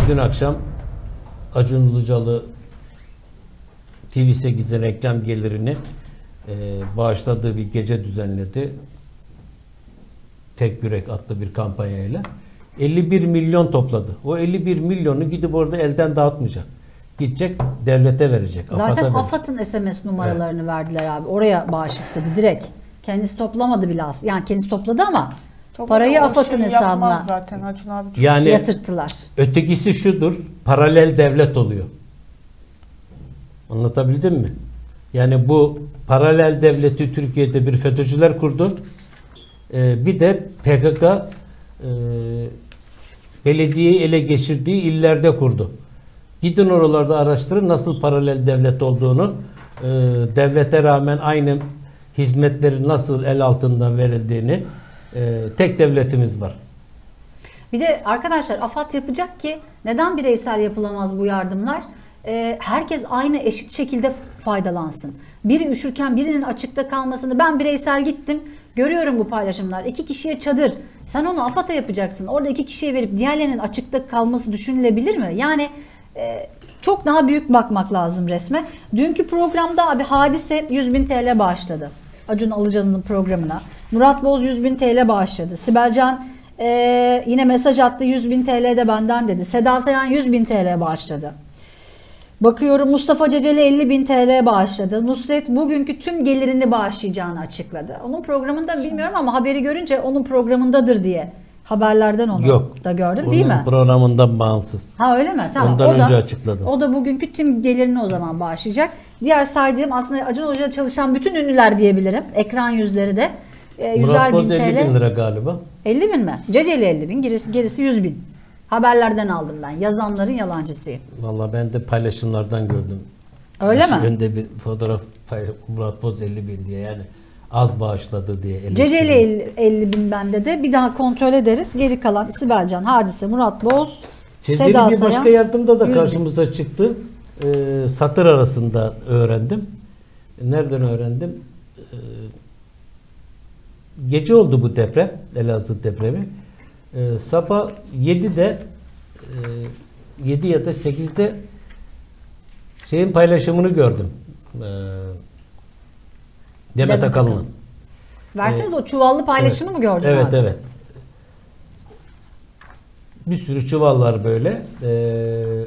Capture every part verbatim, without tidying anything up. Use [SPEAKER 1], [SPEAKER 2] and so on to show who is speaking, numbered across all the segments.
[SPEAKER 1] dün akşam Acun Ilıcalı T V sekiz'in reklam gelirini e, bağışladığı bir gece düzenledi. Tek Yürek adlı bir kampanyayla. elli bir milyon topladı. O elli bir milyonu gidip orada elden dağıtmayacak. Gidecek devlete verecek.
[SPEAKER 2] Zaten AFAD'ın S M S numaralarını evet. verdiler abi. Oraya bağış istedi direkt. Kendisi toplamadı bile aslında. Yani kendisi topladı ama Topladı, parayı AFAD'ın hesabına
[SPEAKER 3] zaten Acun abi çok
[SPEAKER 1] yani,
[SPEAKER 2] yatırttılar.
[SPEAKER 1] Ötekisi şudur. Paralel devlet oluyor. Anlatabildim mi? Yani bu paralel devleti Türkiye'de bir FETÖ'cüler kurdu. Ee, bir de P K K e, belediyeyi ele geçirdiği illerde kurdu. Gidin oralarda araştırın nasıl paralel devlet olduğunu, e, devlete rağmen aynı hizmetlerin nasıl el altından verildiğini, e, tek devletimiz var.
[SPEAKER 2] Bir de arkadaşlar AFAD yapacak ki neden bireysel yapılamaz bu yardımlar? E, herkes aynı eşit şekilde faydalansın. Biri üşürken birinin açıkta kalmasını, ben bireysel gittim, görüyorum bu paylaşımlar. İki kişiye çadır. Sen onu AFAD'a yapacaksın. Orada iki kişiye verip diğerlerinin açıkta kalması düşünülebilir mi? Yani e, çok daha büyük bakmak lazım resme. Dünkü programda abi Hadise yüz bin T L bağışladı. Acun Ilıcalı'nın programına. Murat Boz yüz bin T L bağışladı. Sibel Can e, yine mesaj attı, yüz bin T L de benden dedi. Seda Sayan yüz bin T L bağışladı. Bakıyorum Mustafa Ceceli elli bin T L bağışladı. Nusret bugünkü tüm gelirini bağışlayacağını açıkladı. Onun programında bilmiyorum ama haberi görünce onun programındadır diye haberlerden onu
[SPEAKER 1] Yok,
[SPEAKER 2] da gördüm
[SPEAKER 1] onun
[SPEAKER 2] değil mi?
[SPEAKER 1] Programından bağımsız.
[SPEAKER 2] Ha öyle mi? Tamam.
[SPEAKER 1] Ondan
[SPEAKER 2] o
[SPEAKER 1] önce
[SPEAKER 2] da,
[SPEAKER 1] açıkladım.
[SPEAKER 2] O da bugünkü tüm gelirini o zaman bağışlayacak. Diğer saydığım aslında Acun Ilıcalı'da çalışan bütün ünlüler diyebilirim. Ekran yüzleri de e, yüzer bin T L.
[SPEAKER 1] elli bin lira galiba.
[SPEAKER 2] elli bin mi? Ceceli elli bin, gerisi, gerisi yüz bin. Haberlerden aldım ben. Yazanların yalancısıyım.
[SPEAKER 1] Vallahi ben de paylaşımlardan gördüm.
[SPEAKER 2] Öyle mi?
[SPEAKER 1] Önde bir fotoğraf Murat Boz elli bin diye, yani az bağışladı diye.
[SPEAKER 2] Ceceli elli bin bende de. Bir daha kontrol ederiz. Geri kalan Sibel Can, Hadise, Murat Boz,
[SPEAKER 1] Ceceli
[SPEAKER 2] Seda
[SPEAKER 1] bir
[SPEAKER 2] Sayan.
[SPEAKER 1] başka yardımda da karşımıza çıktı. Ee, satır arasında öğrendim. Nereden öğrendim? Ee, gece oldu bu deprem. Elazığ depremi. Ee, sabah yedide e, yedi ya da sekizde şeyin paylaşımını gördüm. Ee, Demet, Demet Akalın'ın.
[SPEAKER 2] Verseniz ee, o çuvallı paylaşımı
[SPEAKER 1] evet,
[SPEAKER 2] mı gördün
[SPEAKER 1] evet,
[SPEAKER 2] abi?
[SPEAKER 1] Evet evet. Bir sürü çuvallar böyle. Ee,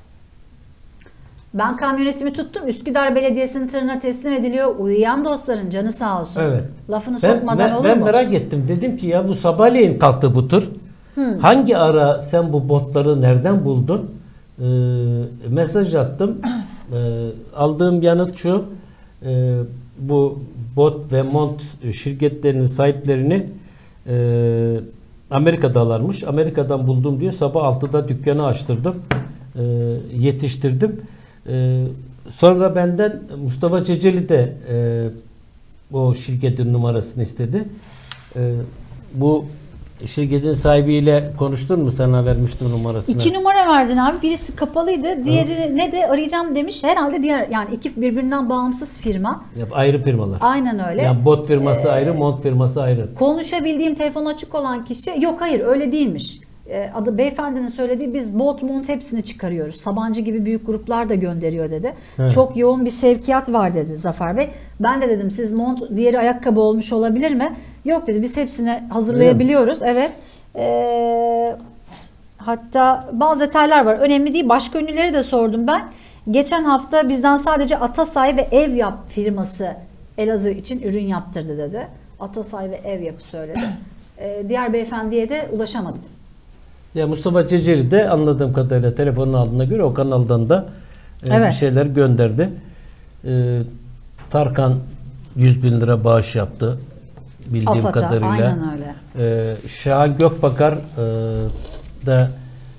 [SPEAKER 2] ben kamyonetimi tuttum. Üsküdar Belediyesi'nin tırına teslim ediliyor. Uyuyan dostların canı sağ olsun.
[SPEAKER 1] Evet.
[SPEAKER 2] Lafını
[SPEAKER 1] ben,
[SPEAKER 2] sokmadan
[SPEAKER 1] ben,
[SPEAKER 2] olur
[SPEAKER 1] ben
[SPEAKER 2] mu?
[SPEAKER 1] Ben merak ettim. Dedim ki ya bu sabahleyin kalktı bu tır. Hmm. Hangi ara sen bu botları nereden buldun? Ee, mesaj attım. Ee, aldığım yanıt şu. E, bu bot ve mont şirketlerinin sahiplerini e, Amerika'dalarmış. Amerika'dan buldum diyor. Sabah altıda dükkanı açtırdım. E, yetiştirdim. E, sonra benden Mustafa Ceceli de e, o şirketin numarasını istedi. E, bu şirketin sahibiyle konuştun mu? Sana vermiştim numarasını.
[SPEAKER 2] İki numara verdin abi. Birisi kapalıydı. Diğeri ne de arayacağım demiş. Herhalde diğer, yani iki birbirinden bağımsız firma.
[SPEAKER 1] Yap, ayrı firmalar.
[SPEAKER 2] Aynen öyle.
[SPEAKER 1] Yani bot firması
[SPEAKER 2] ee,
[SPEAKER 1] ayrı, mont firması ayrı.
[SPEAKER 2] Konuşabildiğim telefon açık olan kişi yok, hayır öyle değilmiş. Ee, adı beyefendinin söylediği, biz bot mont hepsini çıkarıyoruz. Sabancı gibi büyük gruplar da gönderiyor dedi. He. Çok yoğun bir sevkiyat var dedi Zafer Bey. Ben de dedim siz mont, diğeri ayakkabı olmuş olabilir mi? Yok dedi, biz hepsini hazırlayabiliyoruz. Evet. Ee, hatta bazı detaylar var. Önemli değil. Başka ünlüleri de sordum ben. Geçen hafta bizden sadece Atasay ve Ev Yap firması Elazığ için ürün yaptırdı dedi. Atasay ve Ev Yap'ı söyledi. Ee, diğer beyefendiye de ulaşamadım.
[SPEAKER 1] Ya Mustafa Ceceli de anladığım kadarıyla telefonun aldığına göre o kanaldan da e, evet. bir şeyler gönderdi. E, Tarkan yüz bin lira bağış yaptı. Bildiğim AFAD'a, kadarıyla.
[SPEAKER 2] Aynen öyle.
[SPEAKER 1] E, Şahan Gökbakar e, da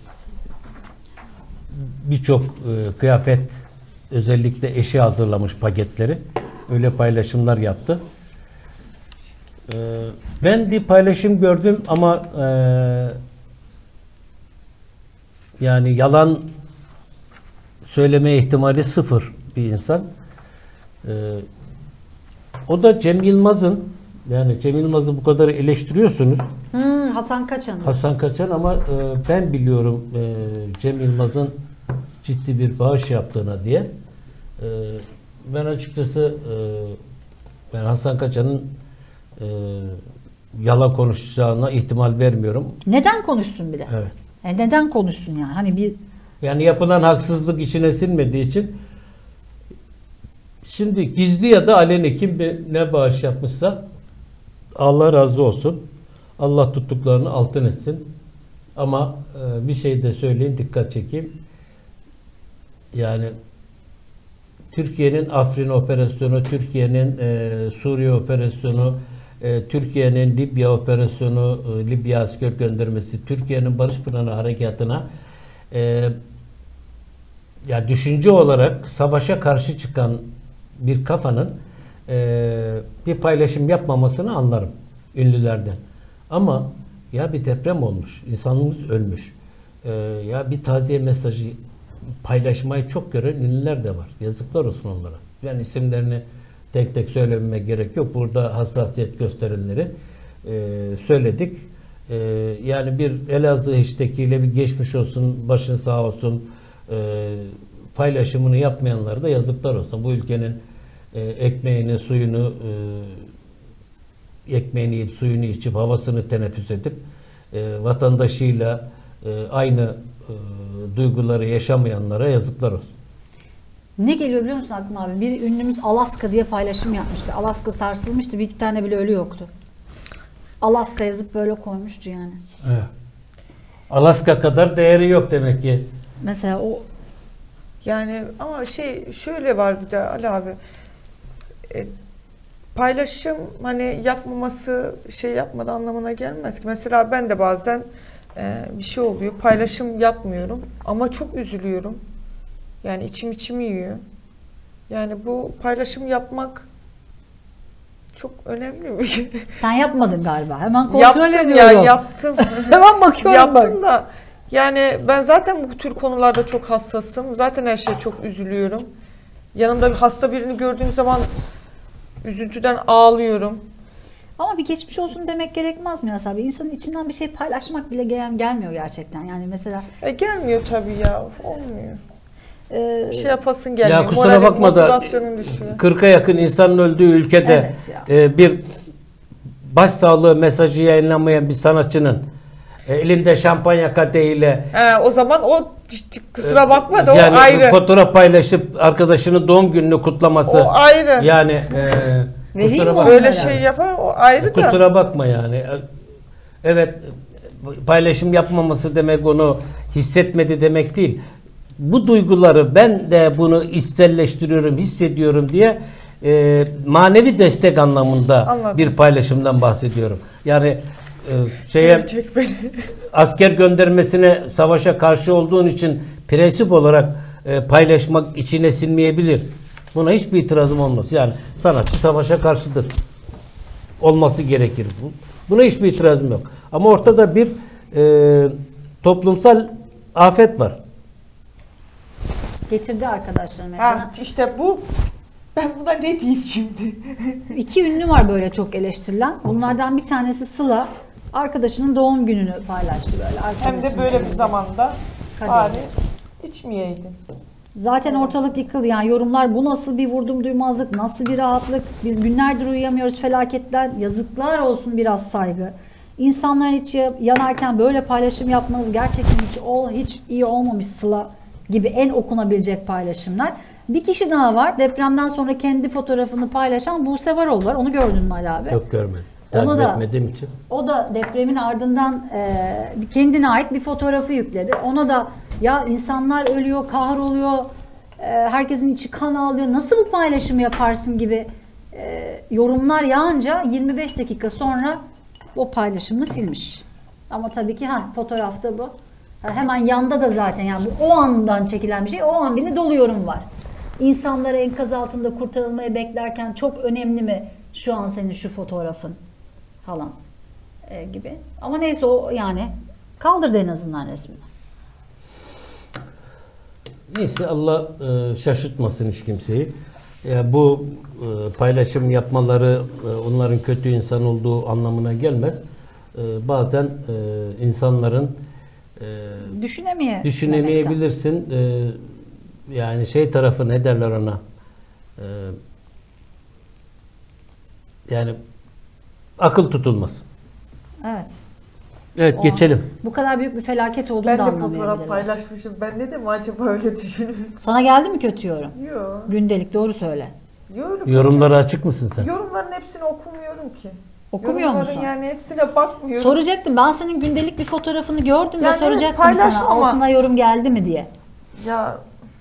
[SPEAKER 1] birçok e, kıyafet, özellikle eşi hazırlamış paketleri. Öyle paylaşımlar yaptı. E, ben bir paylaşım gördüm ama e, yani yalan söyleme ihtimali sıfır bir insan. Ee, o da Cem Yılmaz'ın, yani Cem Yılmaz'ı bu kadar eleştiriyorsunuz.
[SPEAKER 2] Hmm, Hasan Kaçan.
[SPEAKER 1] Hasan Kaçan ama e, ben biliyorum e, Cem Yılmaz'ın ciddi bir bağış yaptığına diye. E, ben açıkçası e, ben Hasan Kaçan'ın e, yalan konuşacağına ihtimal vermiyorum.
[SPEAKER 2] Neden konuşsun bir de?
[SPEAKER 1] Evet.
[SPEAKER 2] E neden konuşsun yani? Hani bir
[SPEAKER 1] Yani yapılan haksızlık içine sinmediği için şimdi gizli ya da aleni kim ne bağış yapmışsa Allah razı olsun. Allah tuttuklarını altın etsin. Ama e, bir şey de söyleyeyim, dikkat çekeyim. Yani Türkiye'nin Afrin operasyonu, Türkiye'nin e, Suriye operasyonu, e, Türkiye'nin Libya operasyonu, e, Libya asker göndermesi, Türkiye'nin Barış Pınarı harekatına e, ya düşünce olarak savaşa karşı çıkan bir kafanın e, bir paylaşım yapmamasını anlarım ünlülerden. Ama ya bir deprem olmuş, insanımız ölmüş. E, ya bir taziye mesajı paylaşmayı çok gören ünlüler de var. Yazıklar olsun onlara. Yani isimlerini tek tek söylememe gerek yok. Burada hassasiyet gösterenleri e, söyledik. E, yani bir Elazığ iştekiyle bir geçmiş olsun, başın sağ olsun e, paylaşımını yapmayanlara da yazıklar olsun. Bu ülkenin e, ekmeğini, suyunu e, ekmeğini yiyip, suyunu içip, havasını teneffüs edip e, vatandaşıyla e, aynı e, duyguları yaşamayanlara yazıklar olsun.
[SPEAKER 2] ne geliyor biliyor musun aklıma abi? Bir ünlümüz Alaska diye paylaşım yapmıştı. Alaska sarsılmıştı. Bir iki tane bile ölü yoktu. Alaska yazıp böyle koymuştu yani.
[SPEAKER 1] Evet. Alaska kadar değeri yok demek ki.
[SPEAKER 2] Mesela o
[SPEAKER 3] Yani ama şey şöyle var bir de Ali abi. E, paylaşım hani yapmaması şey yapmadı anlamına gelmez ki. Mesela ben de bazen e, bir şey oluyor. Paylaşım yapmıyorum ama çok üzülüyorum. Yani içim içimi yiyor. Yani bu paylaşım yapmak çok önemli bir şey.
[SPEAKER 2] sen yapmadın galiba. Hemen kontrol
[SPEAKER 3] Yaptım
[SPEAKER 2] ediyorum.
[SPEAKER 3] ya yaptım.
[SPEAKER 2] Hemen bakıyorum bak.
[SPEAKER 3] Yaptım da yani ben zaten bu tür konularda çok hassasım. Zaten her şeye çok üzülüyorum. Yanımda bir hasta birini gördüğüm zaman üzüntüden ağlıyorum.
[SPEAKER 2] Ama bir geçmiş olsun demek gerekmez mi Yas abi? İnsanın içinden bir şey paylaşmak bile gel gelmiyor gerçekten. Yani mesela
[SPEAKER 3] E gelmiyor tabii ya. Olmuyor.
[SPEAKER 2] e,
[SPEAKER 3] Bir şey yapasın gelmiyor.
[SPEAKER 1] Ya kusura
[SPEAKER 3] Moralin,
[SPEAKER 1] bakma da
[SPEAKER 3] motivasyonun düşüyor.
[SPEAKER 1] kırka yakın insanın öldüğü ülkede
[SPEAKER 2] Evet ya.
[SPEAKER 1] e, bir başsağlığı mesajı yayınlamayan bir sanatçının e, elinde şampanya kadehiyle
[SPEAKER 3] He, o zaman o kusura bakma da
[SPEAKER 1] yani
[SPEAKER 3] o ayrı.
[SPEAKER 1] fotoğraf paylaşıp arkadaşının doğum gününü kutlaması
[SPEAKER 3] O ayrı.
[SPEAKER 1] yani e,
[SPEAKER 2] Vereyim
[SPEAKER 1] kusura
[SPEAKER 2] mi
[SPEAKER 1] bakma.
[SPEAKER 3] Böyle
[SPEAKER 2] onlara?
[SPEAKER 3] şey yapar o ayrı da.
[SPEAKER 1] Kusura bakma yani. Evet, paylaşım yapmaması demek onu hissetmedi demek değil. Bu duyguları ben de bunu içselleştiriyorum, hissediyorum diye e, manevi destek anlamında
[SPEAKER 3] Anladım.
[SPEAKER 1] bir paylaşımdan bahsediyorum. Yani e, şeye
[SPEAKER 3] Çek beni.
[SPEAKER 1] asker göndermesine savaşa karşı olduğun için prensip olarak e, paylaşmak içine sinmeyebilir. Buna hiçbir itirazım olmaz. Yani sanatçı savaşa karşıdır. Olması gerekir. Bu. Buna hiçbir itirazım yok. Ama ortada bir e, toplumsal afet var.
[SPEAKER 2] getirdi arkadaşlarım
[SPEAKER 3] Ha,
[SPEAKER 2] ekrana.
[SPEAKER 3] işte bu. Ben buna ne diyeyim şimdi?
[SPEAKER 2] İki ünlü var böyle çok eleştirilen. Bunlardan bir tanesi Sıla. Arkadaşının doğum gününü paylaştı böyle.
[SPEAKER 3] Hem de
[SPEAKER 2] Arkadaşının
[SPEAKER 3] böyle bir
[SPEAKER 2] elinde.
[SPEAKER 3] zamanda
[SPEAKER 2] Hadi.
[SPEAKER 3] bari içmeyeydim.
[SPEAKER 2] Zaten ortalık yıkıldı yani yorumlar bu nasıl bir vurdum duymazlık, nasıl bir rahatlık, biz günlerdir uyuyamıyoruz felaketler, yazıklar olsun biraz saygı. İnsanların içi yanarken böyle paylaşım yapmanız gerçekten hiç ol, hiç iyi olmamış Sıla gibi en okunabilecek paylaşımlar. Bir kişi daha var depremden sonra kendi fotoğrafını paylaşan Buse Varol var, onu gördün mü Ali abi?
[SPEAKER 1] Yok görmedim.
[SPEAKER 2] Ona
[SPEAKER 1] Takip
[SPEAKER 2] da-
[SPEAKER 1] etmediğim için.
[SPEAKER 2] O da depremin ardından e, kendine ait bir fotoğrafı yükledi. Ona da ya insanlar ölüyor, kahroluyor, e, herkesin içi kan ağlıyor, nasıl bu paylaşımı yaparsın gibi e, yorumlar yağınca yirmi beş dakika sonra o paylaşımını silmiş. Ama tabii ki ha fotoğrafta bu. Ha, hemen yanda da zaten yani bu o andan çekilen bir şey. O an bile dolu yorum var. İnsanlara enkaz altında kurtarılmayı beklerken çok önemli mi şu an senin şu fotoğrafın falan e, gibi. Ama neyse o yani kaldırdı en azından resmini.
[SPEAKER 1] Neyse Allah e, şaşırtmasın hiç kimseyi. E, bu e, paylaşım yapmaları e, onların kötü insan olduğu anlamına gelmez. e, bazen e, insanların e,
[SPEAKER 2] Düşünemeye.
[SPEAKER 1] düşünemeyebilirsin. E, yani şey tarafı ne derler ona? E, yani akıl tutulmaz.
[SPEAKER 2] Evet.
[SPEAKER 1] Evet
[SPEAKER 2] O
[SPEAKER 1] geçelim.
[SPEAKER 2] an bu kadar büyük bir felaket olduğunu
[SPEAKER 3] Ben
[SPEAKER 2] da
[SPEAKER 3] de fotoğraf
[SPEAKER 2] anlamayabilirler.
[SPEAKER 3] paylaşmışım. Ben ne dedim acaba öyle düşünüyorum.
[SPEAKER 2] Sana geldi mi kötü yorum?
[SPEAKER 3] Yok.
[SPEAKER 2] Gündelik doğru söyle.
[SPEAKER 3] Yok.
[SPEAKER 1] Yorumlara açık mısın sen?
[SPEAKER 3] Yorumların hepsini okumuyorum ki.
[SPEAKER 2] Okumuyor
[SPEAKER 3] Yorumların
[SPEAKER 2] musun?
[SPEAKER 3] yani hepsine bakmıyorum.
[SPEAKER 2] Soracaktım. Ben senin gündelik bir fotoğrafını gördüm ve
[SPEAKER 3] Yani
[SPEAKER 2] soracaktım
[SPEAKER 3] paylaştım
[SPEAKER 2] sana
[SPEAKER 3] ama-
[SPEAKER 2] altına yorum geldi mi diye.
[SPEAKER 3] Ya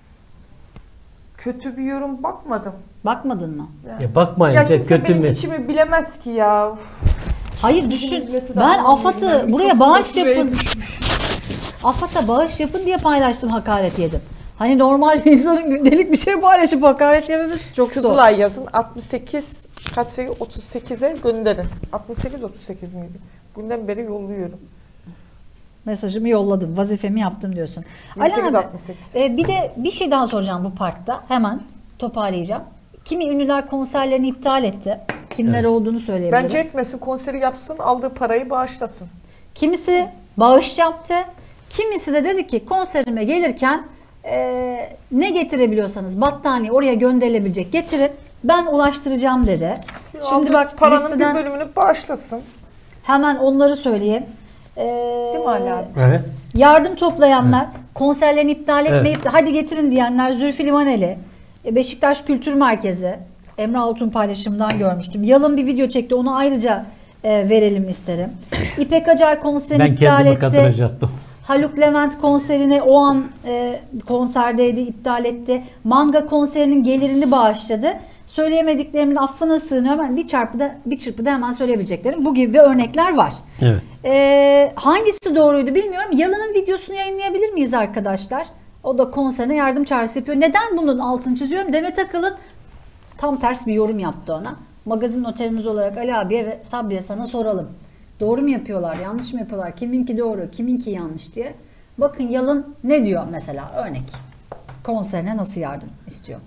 [SPEAKER 3] kötü bir yorum bakmadım.
[SPEAKER 2] Bakmadın mı?
[SPEAKER 3] Yani.
[SPEAKER 1] Ya bakmayınca
[SPEAKER 3] Ya kimse
[SPEAKER 1] kötü
[SPEAKER 3] benim
[SPEAKER 1] mü?
[SPEAKER 3] içimi bilemez ki ya.
[SPEAKER 2] Hayır düşün.
[SPEAKER 3] milleti de
[SPEAKER 2] Ben
[SPEAKER 3] anlamıyorum.
[SPEAKER 2] AFAD'ı
[SPEAKER 3] Ben
[SPEAKER 2] buraya
[SPEAKER 3] mikrofonu
[SPEAKER 2] bağış
[SPEAKER 3] şuraya
[SPEAKER 2] yapın. AFAD'a bağış yapın diye paylaştım, hakaret yedim. Hani normal bir insanın gündelik bir şey paylaşıp hakaret yememesi çok zor.
[SPEAKER 3] Kızılay yazın altmış sekiz kaç şey otuz sekize gönderin. altmış sekiz otuz sekiz miydi? Günden beri yolluyorum.
[SPEAKER 2] Mesajımı yolladım, vazifemi yaptım diyorsun.
[SPEAKER 3] yirmi sekiz
[SPEAKER 2] Ali abi,
[SPEAKER 3] altmış sekiz.
[SPEAKER 2] e, bir de bir şey daha soracağım bu partta. Hemen toparlayacağım. Kimi ünlüler konserlerini iptal etti. Kimler olduğunu söyleyebilirim.
[SPEAKER 3] Bence etmesin, konseri yapsın, aldığı parayı bağışlasın.
[SPEAKER 2] Kimisi bağış yaptı. Kimisi de dedi ki konserime gelirken e, ne getirebiliyorsanız battaniye oraya gönderilebilecek getirin. Ben ulaştıracağım dedi. Şimdi
[SPEAKER 3] Aldığı
[SPEAKER 2] bak
[SPEAKER 3] paranın
[SPEAKER 2] listeden
[SPEAKER 3] bir bölümünü bağışlasın.
[SPEAKER 2] hemen onları söyleyeyim. E,
[SPEAKER 3] Değil mi Ali abi?
[SPEAKER 1] Evet.
[SPEAKER 2] Yardım toplayanlar, konserlerini iptal etmeyip
[SPEAKER 1] Evet.
[SPEAKER 2] de hadi getirin diyenler Zülfü Livaneli, e, Beşiktaş Kültür Merkezi, Emre Altun paylaşımdan görmüştüm. Yalın bir video çekti, onu ayrıca e, verelim isterim. İpek Acar konserini
[SPEAKER 1] Ben
[SPEAKER 2] iptal
[SPEAKER 1] kendimi
[SPEAKER 2] etti.
[SPEAKER 1] katıracaktım.
[SPEAKER 2] Haluk Levent konserini o an e, konserdeydi, iptal etti. Manga konserinin gelirini bağışladı. Söyleyemediklerimin affına sığınıyorum. Yani bir çarpıda bir çırpıda hemen söyleyebileceklerim. Bu gibi örnekler var.
[SPEAKER 1] Evet.
[SPEAKER 2] E, hangisi doğruydu bilmiyorum. Yalın'ın videosunu yayınlayabilir miyiz arkadaşlar? O da konserine yardım çağrısı yapıyor. Neden bunun altını çiziyorum? Demet Akalın tam ters bir yorum yaptı ona. Magazin noterimiz olarak Ali abiye ve Sabriye sana soralım. Doğru mu yapıyorlar, yanlış mı yapıyorlar? Kiminki doğru, kiminki yanlış diye. Bakın Yalın ne diyor mesela? Örnek. Konserine nasıl yardım istiyor?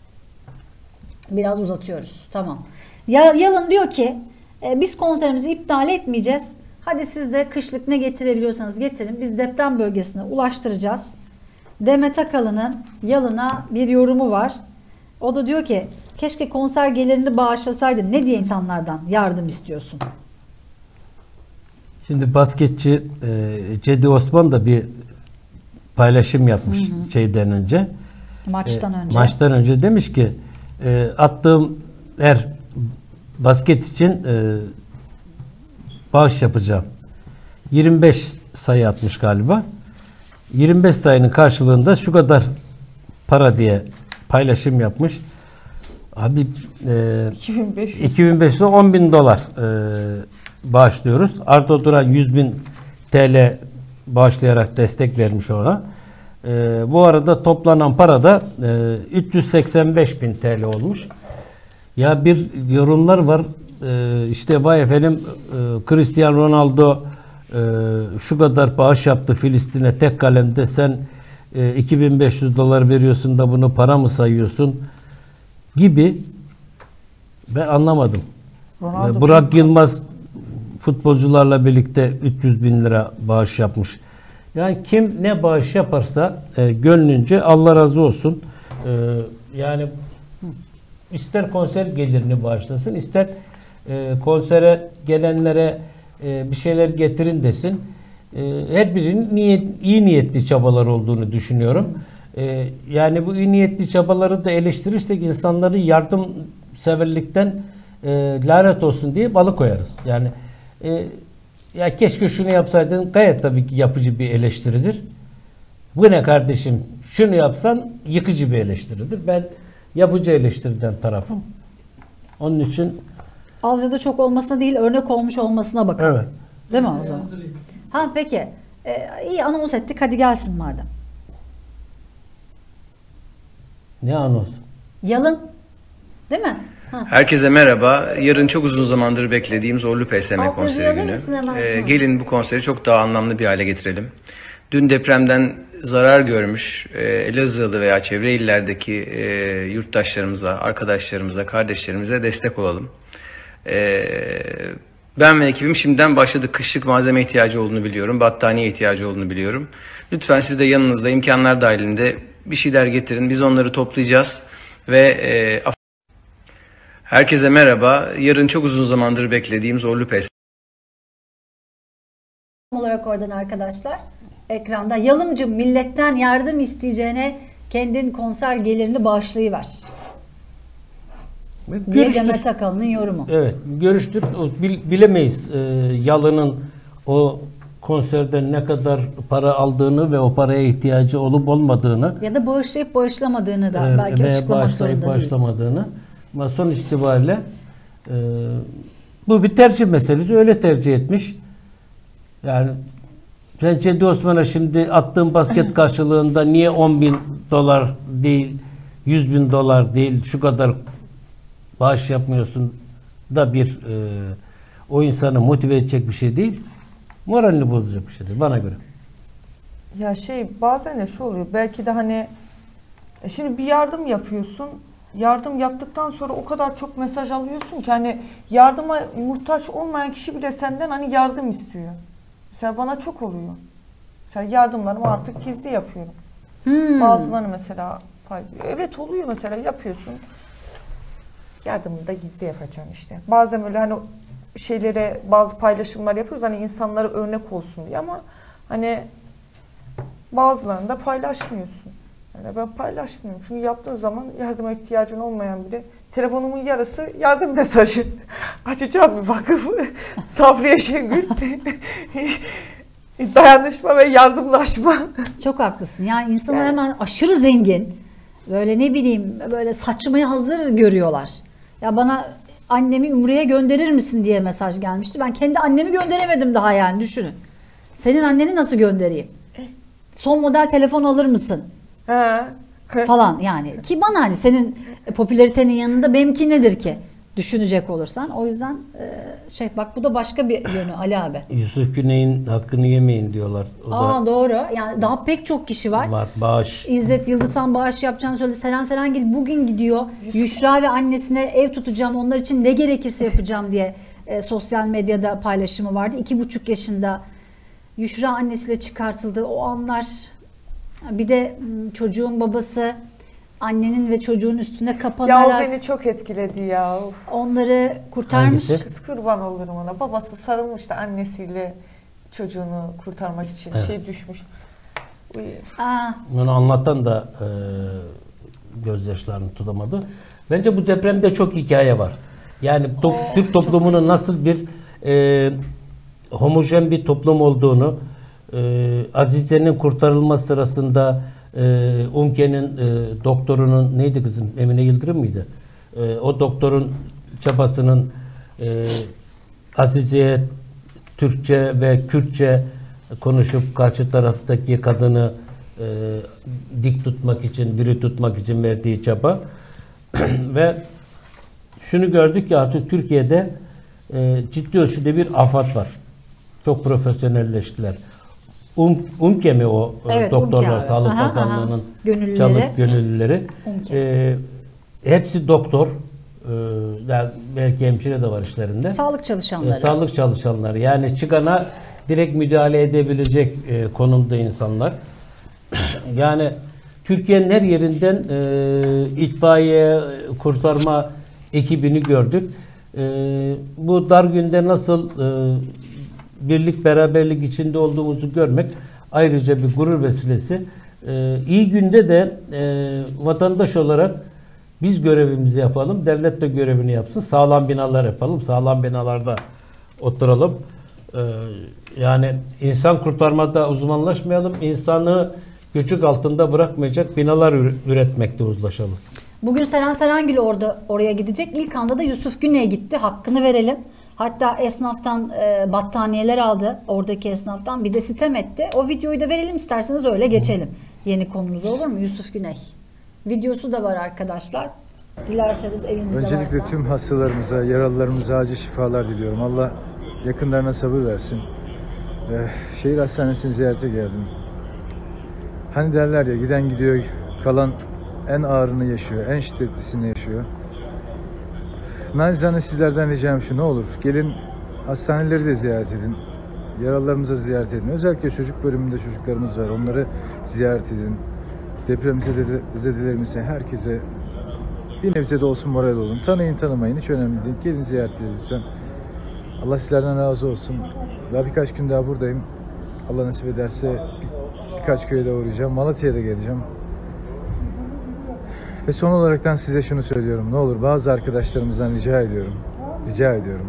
[SPEAKER 2] Biraz uzatıyoruz. Tamam. Ya- Yalın diyor ki e, biz konserimizi iptal etmeyeceğiz. Hadi siz de kışlık ne getirebiliyorsanız getirin. Biz deprem bölgesine ulaştıracağız. Demet Akalın'ın Yalın'a bir yorumu var. O da diyor ki keşke konser gelirini bağışlasaydın. Ne diye insanlardan yardım istiyorsun?
[SPEAKER 1] Şimdi basketçi e, Cedi Osman da bir paylaşım yapmış
[SPEAKER 2] Hı hı.
[SPEAKER 1] şeyden önce.
[SPEAKER 2] Maçtan
[SPEAKER 1] E,
[SPEAKER 2] önce.
[SPEAKER 1] Maçtan önce demiş ki e, attığım her basket için e, bağış yapacağım. yirmi beş sayı atmış galiba. yirmi beş sayının karşılığında şu kadar para diye paylaşım yapmış. Abi e,
[SPEAKER 3] iki bin beş yüz.
[SPEAKER 1] iki bin beş yüz on bin dolar e, bağışlıyoruz. Arda Duran yüz bin T L bağışlayarak destek vermiş ona. E, bu arada toplanan para da e, üç yüz seksen beş bin T L olmuş. Ya bir yorumlar var. E, işte vay efendim e, Cristiano Ronaldo e, şu kadar bağış yaptı Filistin'e tek kalemde, sen e, iki bin beş yüz dolar veriyorsun da bunu para mı sayıyorsun gibi. Ben anlamadım.
[SPEAKER 3] Ronaldo
[SPEAKER 1] Burak Yılmaz futbolcularla birlikte üç yüz bin lira bağış yapmış. Yani kim ne bağış yaparsa e, gönlünce Allah razı olsun. E, yani ister konser gelirini bağışlasın, ister e, konsere gelenlere e, bir şeyler getirin desin. E, her birinin niyet, iyi niyetli çabalar olduğunu düşünüyorum. E, yani bu iyi niyetli çabaları da eleştirirsek insanları yardımseverlikten e, lanet olsun diye balı koyarız. Yani e, ya keşke şunu yapsaydın gayet tabii ki yapıcı bir eleştiridir. Bu ne kardeşim? Şunu yapsan yıkıcı bir eleştiridir. Ben yapıcı eleştiriden tarafım. Onun için
[SPEAKER 2] Az ya da çok olmasına değil, örnek olmuş olmasına bakın.
[SPEAKER 1] evet.
[SPEAKER 2] Değil mi o zaman? Ha peki. Ee, iyi anons ettik. Hadi gelsin madem.
[SPEAKER 1] Ne anons?
[SPEAKER 2] Yalın. Değil mi? Ha.
[SPEAKER 4] Herkese merhaba. Yarın çok uzun zamandır beklediğim Zorlu P S M
[SPEAKER 2] Alt
[SPEAKER 4] konseri
[SPEAKER 2] yazıyı alır
[SPEAKER 4] günü.
[SPEAKER 2] mısın hemen?
[SPEAKER 4] Ee, gelin bu konseri çok daha anlamlı bir hale getirelim. Dün depremden zarar görmüş e, Elazığlı veya çevre illerdeki e, yurttaşlarımıza, arkadaşlarımıza, kardeşlerimize destek olalım. E, Ben ve ekibim şimdiden başladık. Kışlık malzeme ihtiyacı olduğunu biliyorum. Battaniye ihtiyacı olduğunu biliyorum. Lütfen siz de yanınızda imkanlar dahilinde bir şeyler getirin. Biz onları toplayacağız. Ve e, herkese merhaba. Yarın çok uzun zamandır beklediğim Zorlu Pes
[SPEAKER 2] olarak oradan arkadaşlar ekranda Yalımcım milletten yardım isteyeceğine kendin konser gelirini bağışlayıver diye Demet Akalın'ın yorumu.
[SPEAKER 1] Evet, görüştür. Bil, bilemeyiz ee, Yalın'ın o konserden ne kadar para aldığını ve o paraya ihtiyacı olup olmadığını
[SPEAKER 2] ya da bağışlayıp bağışlamadığını da
[SPEAKER 1] e,
[SPEAKER 2] belki açıklamak
[SPEAKER 1] bağışlayıp
[SPEAKER 2] zorunda
[SPEAKER 1] bağışlamadığını. Ama son itibariyle e, bu bir tercih meselesi. Öyle tercih etmiş. Yani sen Cedi Osman'a şimdi attığın basket karşılığında niye on bin dolar değil, yüz bin dolar değil, şu kadar bağış yapmıyorsun da bir e, o insanı motive edecek bir şey değil. Moralini bozacak bir şeydir bana göre.
[SPEAKER 3] Ya şey bazen de şu oluyor. Belki de hani e şimdi bir yardım yapıyorsun. Yardım yaptıktan sonra o kadar çok mesaj alıyorsun ki hani yardıma muhtaç olmayan kişi bile senden hani yardım istiyor. Mesela bana çok oluyor. Mesela yardımlarımı artık gizli yapıyorum. Hmm. Bazılarını mesela evet oluyor mesela yapıyorsun. Yardımını da gizli yapacaksın işte. Bazen öyle hani şeylere bazı paylaşımlar yapıyoruz hani insanlara örnek olsun diye ama hani bazılarını da paylaşmıyorsun. Yani ben paylaşmıyorum. Çünkü yaptığın zaman yardıma ihtiyacın olmayan biri telefonumun yarısı yardım mesajı. Açacağım bir vakıf. Sabriye Şengül. Dayanışma ve yardımlaşma.
[SPEAKER 2] Çok haklısın. Yani insanlar yani, hemen aşırı zengin. Böyle ne bileyim böyle saçmaya hazır görüyorlar. Ya bana annemi Ümre'ye gönderir misin diye mesaj gelmişti. Ben kendi annemi gönderemedim daha yani düşünün. Senin anneni nasıl göndereyim? Son model telefon alır mısın?
[SPEAKER 3] He.
[SPEAKER 2] Falan yani. Ki bana hani senin popülaritenin yanında benimki nedir ki? Düşünecek olursan. O yüzden şey bak bu da başka bir yönü Ali abi.
[SPEAKER 1] Yusuf Güney'in hakkını yemeyin diyorlar. O
[SPEAKER 2] Aa
[SPEAKER 1] da
[SPEAKER 2] doğru. Yani daha pek çok kişi var.
[SPEAKER 1] Var bağış.
[SPEAKER 2] İzzet Yıldızhan bağış yapacağını söyledi. Seren Serengil bugün gidiyor. Yusra ve annesine ev tutacağım. Onlar için ne gerekirse yapacağım diye e, sosyal medyada paylaşımı vardı. İki buçuk yaşında Yusra annesiyle çıkartıldı. O anlar bir de çocuğun babası annenin ve çocuğun üstüne kapanarak.
[SPEAKER 3] Ya o beni çok etkiledi ya. Of.
[SPEAKER 2] Onları kurtarmış.
[SPEAKER 1] Hangisi?
[SPEAKER 3] Kız kurban olurum ona. Babası sarılmış da annesiyle çocuğunu kurtarmak için evet. şey düşmüş.
[SPEAKER 2] Aa.
[SPEAKER 1] Onu anlatan da e, gözyaşlarını tutamadı. Bence bu depremde çok hikaye var. Yani to oh, Türk toplumunun nasıl bir e, homojen bir toplum olduğunu, e, Azize'nin kurtarılması sırasında e, UMKE'nin e, doktorunun neydi kızım? Emine Yıldırım mıydı? E, o doktorun çabasının e, Azize'ye Türkçe ve Kürtçe konuşup karşı taraftaki kadını e, dik tutmak için, diri tutmak için verdiği çaba ve şunu gördük ki artık Türkiye'de e, ciddi ölçüde bir afat var. Çok profesyonelleştiler. Um, UMKE mi o evet, doktorlar, UMKE Sağlık aha, Bakanlığı'nın aha. Çalış gönüllüleri. E, hepsi doktor. E, yani belki hemşire de var işlerinde.
[SPEAKER 2] Sağlık çalışanları.
[SPEAKER 1] E, sağlık çalışanları. Yani çıkana direkt müdahale edebilecek e, konumda insanlar. Yani Türkiye'nin her yerinden e, itfaiye, kurtarma ekibini gördük. E, bu dar günde nasıl e, birlik beraberlik içinde olduğumuzu görmek ayrıca bir gurur vesilesi. E, iyi günde de e, vatandaş olarak biz görevimizi yapalım, devlet de görevini yapsın. Sağlam binalar yapalım, sağlam binalarda oturalım. E, yani insan kurtarmada uzmanlaşmayalım, insanı göçük altında bırakmayacak binalar üretmekte uzlaşalım.
[SPEAKER 2] Bugün Seren Serengil orada oraya gidecek. İlk anda da Yusuf Güney gitti. Hakkını verelim. Hatta esnaftan e, battaniyeler aldı. Oradaki esnaftan. Bir de sitem etti. O videoyu da verelim isterseniz öyle geçelim. Yeni konumuza olur mu? Yusuf Güney. Videosu da var arkadaşlar. Dilerseniz elinizde
[SPEAKER 5] Öncelikle
[SPEAKER 2] varsa.
[SPEAKER 5] Öncelikle tüm hastalarımıza, yaralılarımıza acil şifalar diliyorum. Allah yakınlarına sabır versin. Ee, şehir hastanesini ziyarete geldim. Hani derler ya giden gidiyor, kalan en ağırını yaşıyor, en şiddetlisini yaşıyor. Nacizane sizlerden ricam şu, ne olur gelin hastaneleri de ziyaret edin. Yaralılarımıza ziyaret edin. Özellikle çocuk bölümünde çocuklarımız var. Onları ziyaret edin. Depremzedelerimize, herkese bir nebze de olsun moral olun. Tanıyın tanımayın hiç önemli değil. Gelin ziyaret edin lütfen. Allah sizlerden razı olsun. Daha birkaç gün daha buradayım. Allah nasip ederse bir, birkaç köye de uğrayacağım. Malatya'ya da geleceğim. Ve son olaraktan size şunu söylüyorum. Ne olur bazı arkadaşlarımızdan rica ediyorum. Rica ediyorum.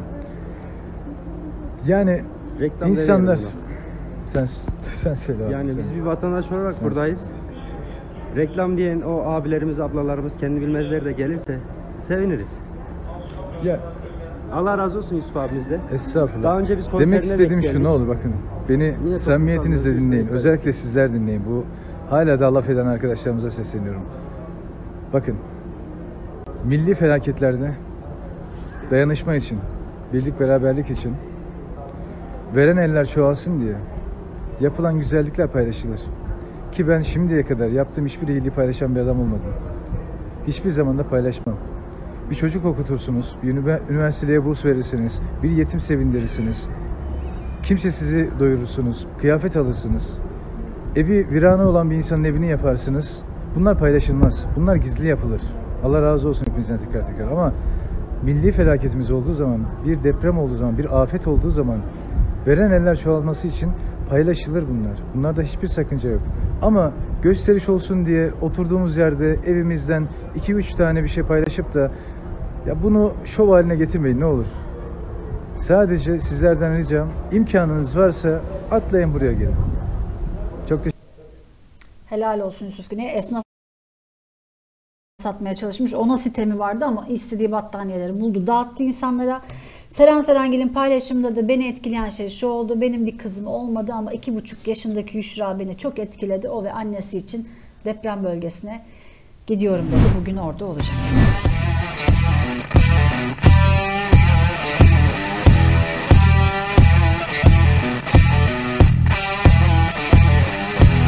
[SPEAKER 5] Yani
[SPEAKER 6] Reklam
[SPEAKER 5] insanlar...
[SPEAKER 6] demeyelim
[SPEAKER 5] Sen, sen söyle abi.
[SPEAKER 6] Yani
[SPEAKER 5] sen.
[SPEAKER 6] biz bir vatandaş olarak
[SPEAKER 5] Sen
[SPEAKER 6] buradayız. Reklam diyen o abilerimiz, ablalarımız, kendi bilmezleri de gelirse seviniriz.
[SPEAKER 5] Ya
[SPEAKER 6] Allah razı olsun Yusuf abimiz de.
[SPEAKER 5] estağfurullah.
[SPEAKER 6] Daha önce biz konserine
[SPEAKER 5] Demek istediğim
[SPEAKER 6] denk
[SPEAKER 5] şu, ne
[SPEAKER 6] geldik.
[SPEAKER 5] olur bakın. Beni
[SPEAKER 6] Yine
[SPEAKER 5] samimiyetinizle
[SPEAKER 6] toplumsal
[SPEAKER 5] dinleyin.
[SPEAKER 6] özgürlük
[SPEAKER 5] Özellikle sizler dinleyin. Bu hala da laf eden arkadaşlarımıza sesleniyorum. Bakın. Milli felaketlerde dayanışma için, birlik beraberlik için, veren eller çoğalsın diye yapılan güzellikler paylaşılır. Ki ben şimdiye kadar yaptığım hiçbir iyiliği paylaşan bir adam olmadım. Hiçbir zaman da paylaşmam. Bir çocuk okutursunuz, bir üniversiteye burs verirsiniz, bir yetim sevindirirsiniz. Kimse sizi doyurursunuz, kıyafet alırsınız. Evi viranı olan bir insanın evini yaparsınız. Bunlar paylaşılmaz. Bunlar gizli yapılır. Allah razı olsun hepinizden tekrar tekrar. Ama milli felaketimiz olduğu zaman, bir deprem olduğu zaman, bir afet olduğu zaman veren eller çoğalması için paylaşılır bunlar. Bunlarda hiçbir sakınca yok. Ama gösteriş olsun diye oturduğumuz yerde evimizden iki üç tane bir şey paylaşıp da ya bunu şov haline getirmeyin ne olur. Sadece sizlerden ricam, imkanınız varsa atlayın buraya gelin. Çok teşekkür
[SPEAKER 2] Helal olsun Yusuf Güney. Esnaf satmaya çalışmış. Ona sitemi vardı ama istediği battaniyeleri buldu, dağıttı insanlara. Seren Serengil'in paylaşımında da beni etkileyen şey şu oldu. Benim bir kızım olmadı ama iki buçuk yaşındaki Yüşra beni çok etkiledi. O ve annesi için deprem bölgesine gidiyorum dedi. Bugün orada olacak.